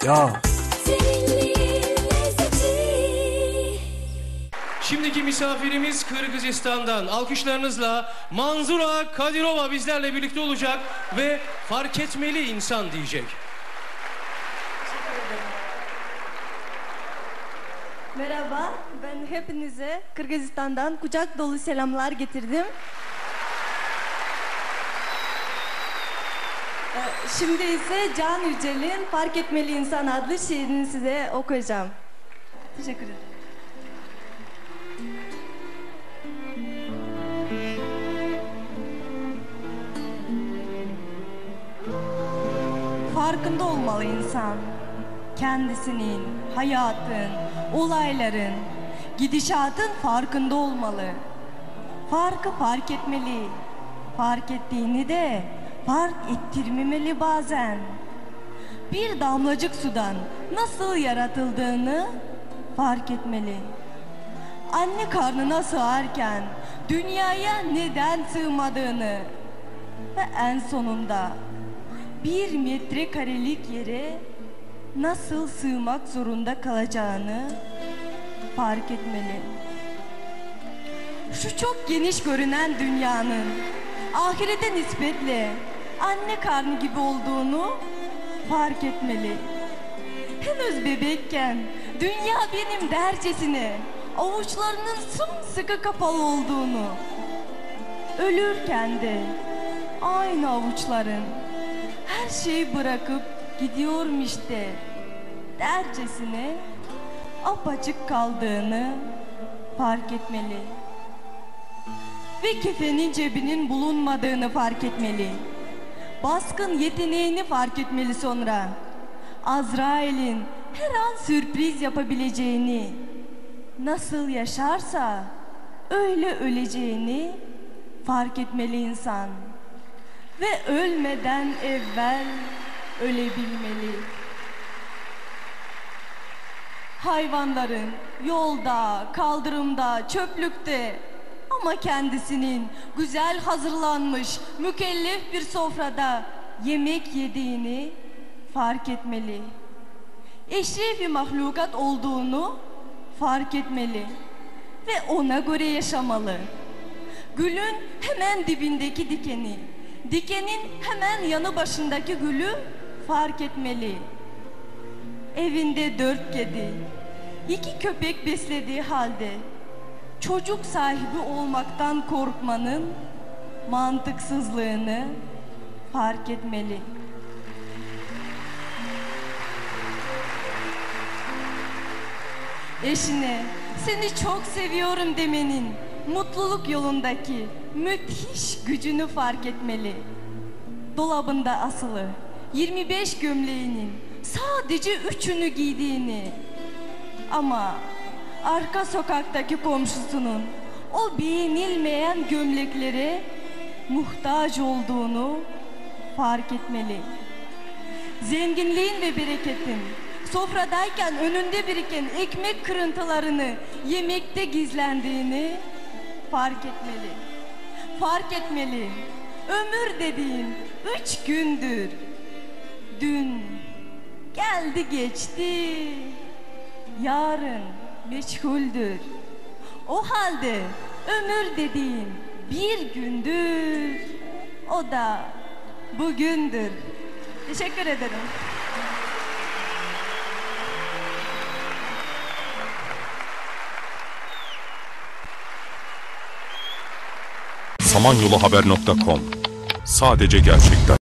Ya. Şimdiki misafirimiz Kırgızistan'dan. Alkışlarınızla Manzura Kadirova bizlerle birlikte olacak ve fark etmeli insan diyecek. Merhaba, ben hepinize Kırgızistan'dan kucak dolu selamlar getirdim. Şimdi ise Can Yücel'in Fark Etmeli İnsan adlı şiirini size okuyacağım. Teşekkür ederim. Farkında olmalı insan. Kendisinin, hayatın, olayların, gidişatın farkında olmalı. Farkı fark etmeli. Fark ettiğini de fark ettirmemeli bazen. Bir damlacık sudan nasıl yaratıldığını fark etmeli. Anne karnına sığarken dünyaya neden sığmadığını ve en sonunda 1 metrekarelik yere nasıl sığmak zorunda kalacağını fark etmeli. Şu çok geniş görünen dünyanın ahirete nispetle anne karnı gibi olduğunu fark etmeli. Henüz bebekken dünya benim dercesine avuçlarının sımsıkı kapalı olduğunu, ölürken de aynı avuçların her şeyi bırakıp gidiyormuş de dercesine apaçık kaldığını fark etmeli. Ve kefenin cebinin bulunmadığını fark etmeli. Baskın yeteneğini fark etmeli sonra. Azrail'in her an sürpriz yapabileceğini, nasıl yaşarsa öyle öleceğini fark etmeli insan. Ve ölmeden evvel ölebilmeli. Hayvanların yolda, kaldırımda, çöplükte ama kendisinin güzel hazırlanmış, mükellef bir sofrada yemek yediğini fark etmeli. Eşrefi mahlukat olduğunu fark etmeli ve ona göre yaşamalı. Gülün hemen dibindeki dikeni, dikenin hemen yanı başındaki gülü fark etmeli. Evinde 4 kedi, 2 köpek beslediği halde çocuk sahibi olmaktan korkmanın mantıksızlığını fark etmeli. Eşine seni çok seviyorum demenin mutluluk yolundaki müthiş gücünü fark etmeli. Dolabında asılı 25 gömleğinin sadece 3'ünü giydiğini ama arka sokaktaki komşusunun o beğenilmeyen gömleklere muhtaç olduğunu fark etmeli. Zenginliğin ve bereketin sofradayken önünde biriken ekmek kırıntılarını yemekte gizlendiğini fark etmeli. Fark etmeli. Ömür dediğin 3 gündür. Dün geldi geçti. Yarın meçhuldür. O halde ömür dediğin 1 gündür. O da bugündür. Teşekkür ederim. Samanyoluhaber.com. Sadece gerçekler.